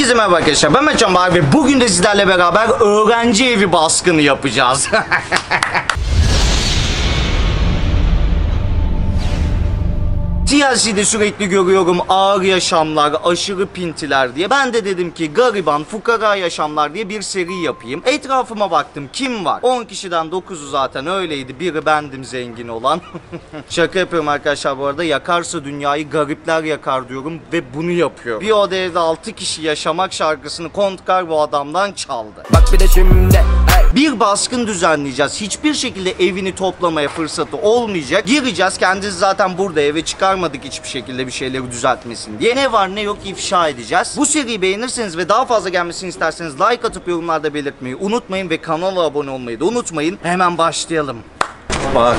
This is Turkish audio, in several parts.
Herkese merhaba arkadaşlar, ben Mertcan Bahar ve bugün de sizlerle beraber öğrenci evi baskını yapacağız. TLC'de sürekli görüyorum ağır yaşamlar, aşırı pintiler diye. Ben de dedim ki gariban, fukara yaşamlar diye bir seri yapayım. Etrafıma baktım, kim var? 10 kişiden 9'u zaten öyleydi. Biri bendim zengin olan. Şaka yapıyorum arkadaşlar bu arada. Yakarsa dünyayı garipler yakar diyorum ve bunu yapıyor. Bir oda evde 6 kişi yaşamak şarkısını Kontkar bu adamdan çaldı. Bak bir de şimdi... Bir baskın düzenleyeceğiz. Hiçbir şekilde evini toplamaya fırsatı olmayacak. Gireceğiz. Kendisi zaten burada, eve çıkarmadık hiçbir şekilde bir şeyleri düzeltmesin diye. Ne var ne yok ifşa edeceğiz. Bu seriyi beğenirseniz ve daha fazla gelmesini isterseniz like atıp yorumlarda belirtmeyi unutmayın ve kanala abone olmayı da unutmayın. Hemen başlayalım. Bak.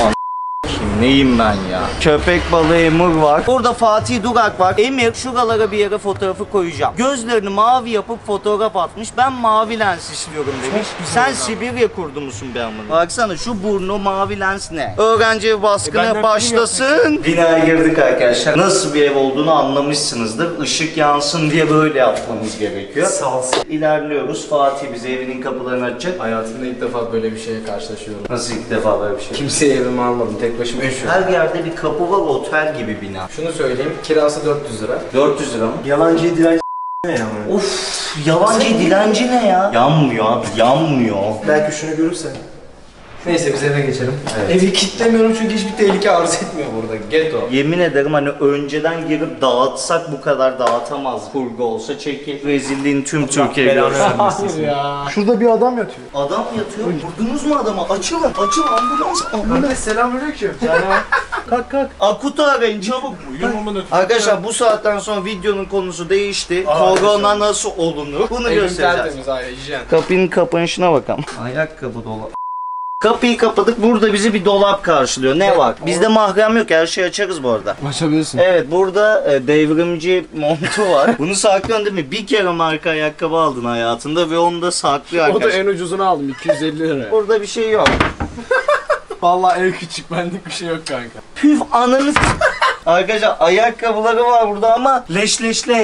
Neyim ben ya? Köpek balığı Emir var. Burada Fatih Durak var. Emir şuralara bir yere fotoğrafı koyacağım. Gözlerini mavi yapıp fotoğraf atmış. Ben mavi lens istiyorum demiş. Sen Sibirya kurdu musun be amına? Baksana şu burnu mavi lens ne? Öğrenci ev baskını başlasın. Binaya girdik arkadaşlar. Nasıl bir ev olduğunu anlamışsınızdır. Işık yansın diye böyle yapmamız gerekiyor. Sağ olsun. İlerliyoruz. Fatih bize evinin kapılarını açacak. Hayatımda ilk defa böyle bir şeye karşılaşıyorum. Nasıl ilk defa böyle bir şey? Kimseye evime almadım, tek başıma yaşıyorum. Her yerde bir kapı var, otel gibi bina. Şunu söyleyeyim, kirası 400 lira. 400 lira mı? Yalancı dilenci ne ya? Of, yalancı dilenci ne ya? Yanmıyor abi, yanmıyor. Belki şunu görürsen. Neyse biz eve geçelim. Evet. Evi kilitlemiyorum çünkü hiçbir tehlike arz etmiyor burada. Ghetto. Yemin ederim hani önceden girip dağıtsak bu kadar dağıtamaz. Kurgu olsa çekil. Rezilliğin tüm Türkiye görsün. Ya. Şurada bir adam yatıyor. Adam yatıyor. Vurdunuz mu adamı? Açılın, açıl ambulans. Ambulans selamünaleyküm. Kalk kalk. Akut'u arayın çabuk. Arkadaşlar bu saatten sonra videonun konusu değişti. Korona nasıl olunur? Bunu Evim göstereceğiz. tertemiz abi, hijyen. Kapının kapanışına bakalım. Ayakkabı dolap. Kapıyı kapadık. Burada bizi bir dolap karşılıyor. Ne var? Bizde mahrem yok. Her şeyi açarız bu arada. Açabilirsin. Evet, burada devrimci montu var. Bunu saklıyorsun değil mi? Bir kere marka ayakkabı aldın hayatında ve onu da saklıyor O da arkadaşlar. en ucuzunu aldım, 250 lira. Burada bir şey yok. Vallahi ev küçük, benlik bir şey yok kanka. Püf ananı Arkadaşlar ayakkabıları var burada ama leş.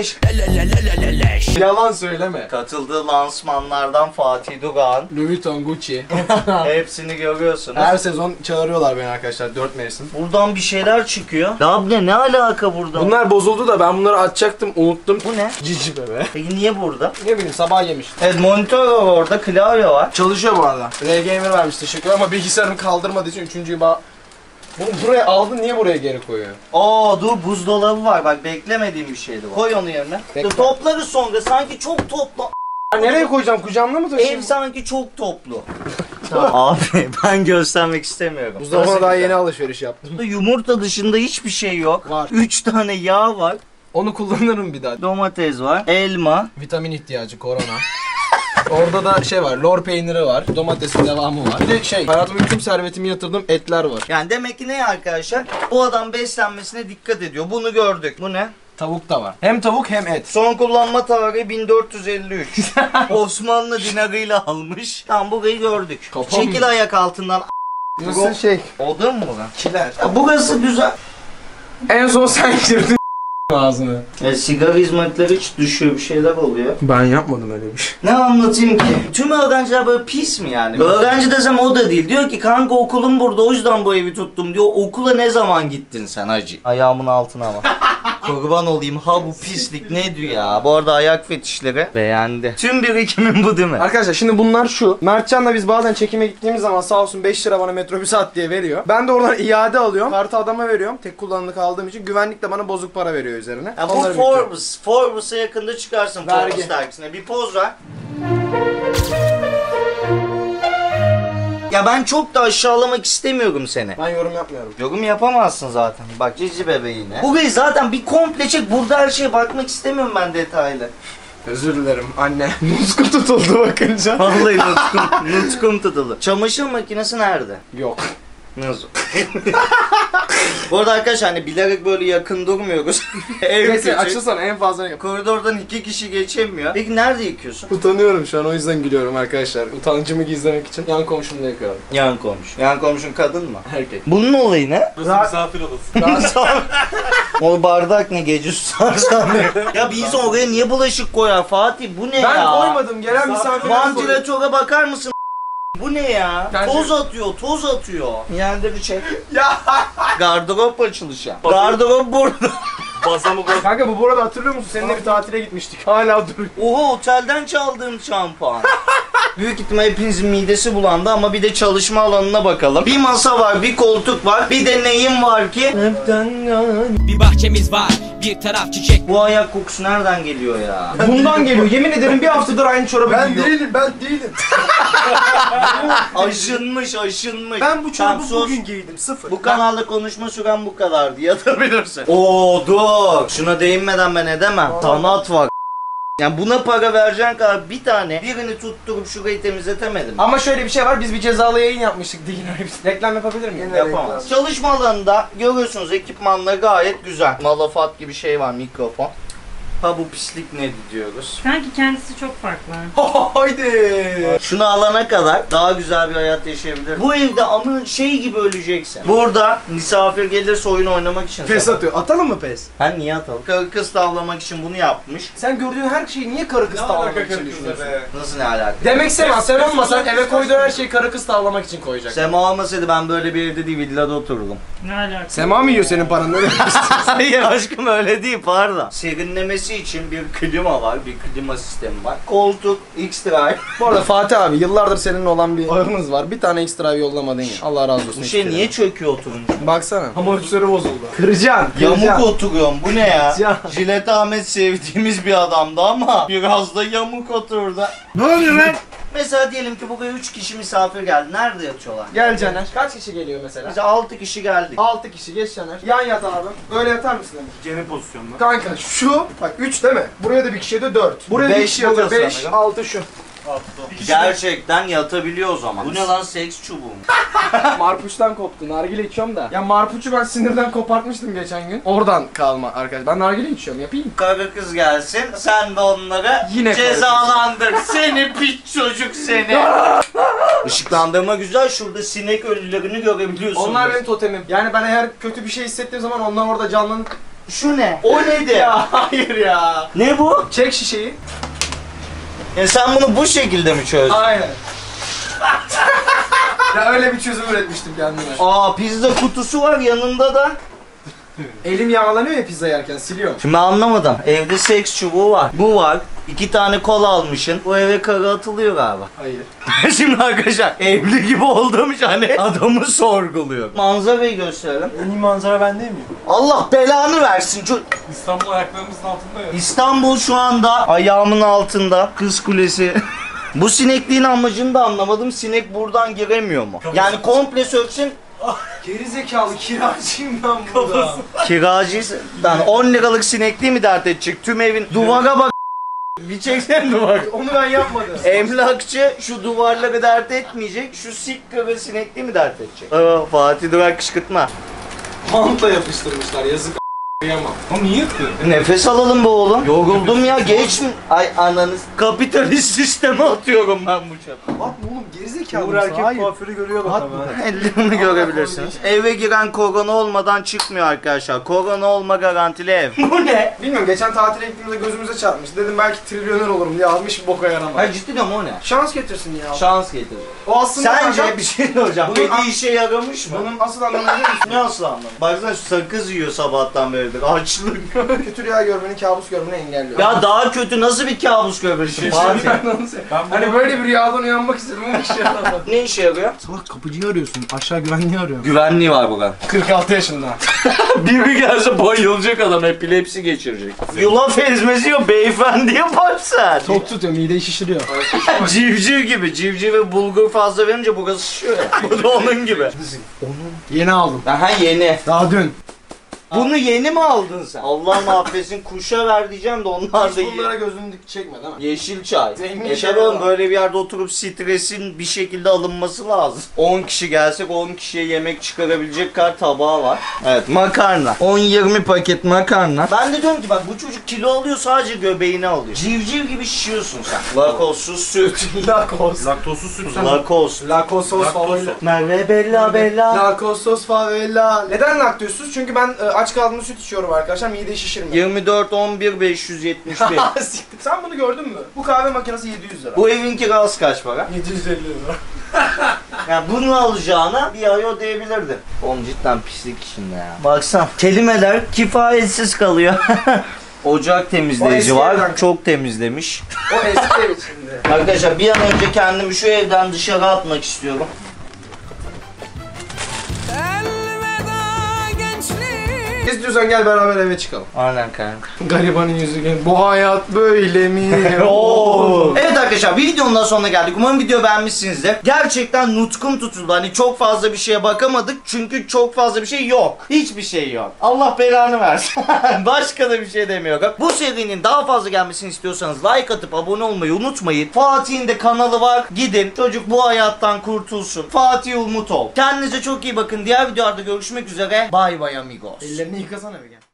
Yalan söyleme. Katıldığı lansmanlardan Fatih Duran. Louis Vuitton, Gucci. Hepsini görüyorsunuz. Her sezon çağırıyorlar beni arkadaşlar, 4 mevsim. Buradan bir şeyler çıkıyor. Ya ne alaka burada? Bunlar bozuldu da ben bunları açacaktım, unuttum. Bu ne? Cici bebe. Peki niye burada? Ne bileyim, sabah yemiş. Evet, monitör var orada, klavye var. Çalışıyor bu arada. R-Gamer vermiş, teşekkürler ama bilgisayarımı kaldırmadığı için 3.'yü buraya aldın, niye buraya geri koyuyor? Aa dur, buzdolabı var bak, beklemediğim bir şeydi bu. Koy onu yerine. Bekle. Toplarız sonra, sanki çok toplu. Nereye koyacağım, kucağımda mı taşıyayım? Ev sanki çok toplu. Abi ben göstermek istemiyorum. Buzdolabına Burası daha güzel. yeni alışveriş yaptım. Yumurta dışında hiçbir şey yok. Var. 3 tane yağ var. Onu kullanırım bir daha. Domates var. Elma. Vitamin ihtiyacı, korona. Orada da şey var, lor peyniri var, domatesin devamı var. Bir de hayatımın tüm servetimi yatırdığım etler var. Yani demek ki ne arkadaşlar? Bu adam beslenmesine dikkat ediyor. Bunu gördük. Bu ne? Tavuk da var. Hem tavuk hem et. Son kullanma tarihi 1453. Osmanlı dinarıyla almış. Tamam, burayı gördük. Kafam Çekil mı? ayak altından. Burası Oda mı bu lan? kiler. Ya burası güzel. En son sen girdin ağzını. Sigara hizmetleri hiç düşüyor, bir şeyler oluyor. Ben yapmadım öyle bir şey. Ne anlatayım ki? Tüm öğrenciler böyle pis mi yani? Öğrenci desem o da değil. Diyor ki kanka okulum burada, o yüzden bu evi tuttum diyor. Okula ne zaman gittin sen hacı? Ayağımın altına ama. Kurban olayım, ha bu pislik ne diyor ya? Bu arada ayak fetişleri beğendi. Tüm birikimim bu değil mi? Arkadaşlar şimdi bunlar şu. Mertcan'la biz bazen çekime gittiğimiz zaman sağ olsun 5 lira bana metrobüs at diye veriyor. Ben de oradan iade alıyorum. Kartı adama veriyorum. Tek kullanımlık aldığım için güvenlik de bana bozuk para veriyor üzerine. Ya bu Onları biriktiriyorum. Forbes. Forbes'a yakında çıkarsın, Vergi. Forbes dergisine. Bir poz ver. Ya ben çok da aşağılamak istemiyorum seni. Ben yorum yapmıyorum. Yorum yapamazsın zaten. Bak cici bebeğine. Bu bey zaten bir komple çek. Burada her şeye bakmak istemiyorum ben detaylı. Özür dilerim anne. Nutkum tutuldu bakınca. Vallahi nutkum tutuldu. Çamaşır makinesi nerede? Yok. Nasıl? Bu arada arkadaşlar hani bilerek böyle yakın durmuyoruz. Ev Neyse küçük. açılsana en fazla yap. Koridordan 2 kişi geçemiyor. Peki nerede yıkıyorsun? Utanıyorum şu an o yüzden gülüyorum arkadaşlar. Utancımı gizlemek için yan komşumda yıkıyorum. Yan komşu. Yan komşun kadın mı? Erkek. Bunun olayı ne? Burası misafir odası. O bardak ne gece susarsan. Ya bir insan oraya niye bulaşık koyar Fatih? Bu ne Ben ya? koymadım gelen misafirler koydu. Vantilatöre bakar mısın? Bu ne ya? Bence- Toz atıyor, toz atıyor. Yerde bir şey. Ya. Gardırop açılışı. Gardırop burada. Basamı koy. Kanka bu arada hatırlıyor musun? Seninle bir tatile gitmiştik. Hala duruyor. Oha otelden çaldığım şampuan. Büyük ihtimal hepinizin midesi bulandı ama bir de çalışma alanına bakalım. Bir masa var, bir koltuk var, bir de neyim var ki? Bir bahçemiz var, bir taraf çiçek. Bu ayak kokusu nereden geliyor ya? Bundan geliyor. Yemin ederim bir haftadır aynı çorabı giyiyor. Ben değilim. Aşınmış, aşınmış. Ben bu Tamam, çorabı sus. bugün giydim. Sıfır. Bu kanalda konuşma süren bu kadardı. Yatabilirsin. Oo dur. Şuna değinmeden ben edemem. Tanat var. Yani buna para vereceğin kadar bir tane birini tutturup şurayı temizletemedim. Ama şöyle bir şey var. Biz bir cezalı yayın yapmıştık. Değil mi? Reklam yapabilir miyim? Yine Yapamaz. Çalışma alanında görüyorsunuz ekipmanları gayet güzel. Malafat gibi şey var, mikrofon. Ha bu pislik ne diyoruz? Sanki kendisi çok farklı. Haydi. Şunu alana kadar daha güzel bir hayat yaşayabilir. Bu evde ama şey gibi öleceksin. Burada misafir gelirse oyun oynamak için. Pes sabah. atıyor. Atalım mı pes? Ha niye atalım? Karı kız tavlamak için bunu yapmış. Sen gördüğün her şeyi niye karı kız tavlamak için düşünüyorsun? Nasıl ne alaka? Demek Sema sen olmasan eve koyduğun her şeyi karı kız tavlamak için koyacak. Sema olmasaydı ben böyle bir evde değil villada otururdum. Ne alaka? Sema mı yiyor senin paranı? Öyle Hayır aşkım öyle değil pardon. Serinlemesi için bir klima var, bir klima sistemi var. Koltuk, X-Drive. Bu arada Fatih abi yıllardır seninle olan bir ağımız var. Bir tane ekstra yollamadın ya. Allah razı olsun. Bu şey niye çöküyor oturunca? Baksana. Amortisörü bozuldu. Kıracaksın. Yamuk oturuyorum bu ne ya? Ya. Jilet Ahmet sevdiğimiz bir adamdı ama biraz da yamuk oturdu. Ne oluyor lan? Mesela diyelim ki buraya 3 kişi misafir geldi. Nerede yatıyorlar? Gel Caner. Kaç kişi geliyor mesela? Bize 6 kişi geldik. 6 kişi geç Caner. Yan yat abi. Böyle yatar mısın Emir? Gene pozisyonda. Kanka şu bak 3 değil mi? Buraya da bir kişiye de 4. Buraya bir Beş kişiye de burada 5, sanırım. 6 şu. Gerçekten yatabiliyor o zaman. Bu ne lan seks çubuğu mu? Marpuçtan koptu. Nargile içiyorum da. Ya marpuçu ben sinirden kopartmıştım geçen gün. Oradan kalma arkadaş. Ben nargile içiyorum. Yapayım. Karı kız gelsin, sen de onları Yine karı kız. cezalandır. Seni piç çocuk seni. Işıklandırma güzel, şurada sinek ölülerini görebiliyorsun. Onlar benim totemim. Yani ben eğer kötü bir şey hissettiğim zaman onlar orada canlanıp... Şu ne? O nedir? Ya hayır ya. Ne bu? Çek şişeyi. Sen bunu bu şekilde mi çözdün? Aynen. Ya öyle bir çözüm üretmiştim kendime. Aa pizza kutusu var yanında da. Elim yağlanıyor ya pizza yerken siliyorum. Şimdi anlamadım. Evde seks çubuğu var. Bu var. 2 tane kola almışsın. Bu eve karı atılıyor galiba. Hayır. Şimdi arkadaşlar evli gibi olduğum için hani adamı sorguluyor. Manzarayı gösterelim. En iyi manzara ben değil miyim? Allah belanı versin. İstanbul ayaklarımızın altında ya. İstanbul şu anda ayağımın altında. Kız Kulesi. Bu sinekliğin amacını da anlamadım. Sinek buradan giremiyor mu? Yani komple söksün. Geri zekalı kiracıyım ben burada. Kiracıysan 10 liralık sinekliği mi dert edecek? Tüm evin duvara bak. Bir çeksen duvar. Onu ben yapmadım. Emlakçı şu duvarları dert etmeyecek. Şu sikkarı sinekliği mi dert edecek? Aa, Fatih Durak kışkırtma. Mantla yapıştırmışlar yazık a**yamam. Oğlum niye yıktın? Nefes alalım be oğlum. Yoruldum ya geç mi? Ay ananız. Kapitalist sisteme atıyorum ben bu çapı. Bak oğlum geri zekalı Uğur mısın? erkek Hayır. kuaförü görüyor bakalım. Ellerini görebilirsiniz. Eve giren korona olmadan çıkmıyor arkadaşlar. Korona olma garantili ev. Bu ne? Bilmiyorum geçen tatile gittiğimizde gözümüze çarpmış. Dedim belki trilyoner olurum diye almış bir boka yaramaz. Hayır ciddi diyorum o ne? Şans getirsin ya. Şans getirir. O aslında Sence kanka, bir şey hocam. Bunun Peki işe yaramış mı? bunun asıl anlamı biliyor musun? Ne asıl anlamı? Baksana şu sakız yiyor sabahtan beridir. Açlık. Kötü rüya görmeni, kabus görmeni engelliyor. Ya daha kötü nasıl bir kabus görürsün Fatih? Hani böyle bir rüyadan uyanmak istedim ama işe yaramadı. Ne işe yarıyor? Salak kapıcıyı arıyorsun. Aşağı güvenliği arıyorum. Güvenliği var burada. 46 yaşında. Biri gelse bayılacak adam, epilepsi geçirecek. Yulaf ezmesi yok, beyefendiye bak sen. Tok tutuyor, mideyi şişiriyor. Civciv gibi, civcive bulgur fazla verince burası şişiyor ya. Bu da onun gibi. Yeni aldım. Aha yeni. Daha dün. Bunu yeni mi aldın sen? Allah affetsin, kuşa ver diyeceğim de onlar Hiç da bunlara gözünü dik çekme değil mi? yeşil çay. Zengin Yaşar çay oğlum, var. böyle bir yerde oturup stresin bir şekilde alınması lazım. 10 kişi gelsek 10 kişiye yemek çıkarabilecek kadar tabağı var. Evet, makarna. 10-20 paket makarna. Ben de diyorum ki bak, bu çocuk kilo alıyor, sadece göbeğini alıyor. Civciv gibi şişiyorsun sen. Lakosuz süt. Lakos. Laktozsuz süt sen. Lakos. Lakosos favela. Merve Bella Bella. Lakosos favela. Neden laktozsuz? Çünkü ben aç kaldığımda süt içiyorum arkadaşlar. Mideyi şişirmiyor. 24 11 571. Siktir. Sen bunu gördün mü? Bu kahve makinesi 700 lira. Bu evin kirası kaç para? 750 lira. Yani bunu alacağına bir ay ödeyebilirdin. Oğlum cidden pislik içinde ya. Baksana, kelimeler kifayetsiz kalıyor. Ocak O temizleyici eski var. evden. Çok temizlemiş. O eski ev içinde. Arkadaşlar bir an önce kendimi şu evden dışarı atmak istiyorum. İstiyorsan gel beraber eve çıkalım. Aynen kanka. Garibanın yüzü gel. Bu hayat böyle mi? Evet arkadaşlar, videonun da sonuna geldik. Umarım video beğenmişsinizdir. Gerçekten nutkum tutuldu. Hani çok fazla bir şeye bakamadık. Çünkü çok fazla bir şey yok. Hiçbir şey yok. Allah belanı versin. Başka da bir şey demiyorum. Bu serinin daha fazla gelmesini istiyorsanız like atıp abone olmayı unutmayın. Fatih'in de kanalı var. Gidin. Çocuk bu hayattan kurtulsun. Fatih Umut ol. Kendinize çok iyi bakın. Diğer videolarda görüşmek üzere. Bay bay amigos. Ellerini yıkasana bir gel.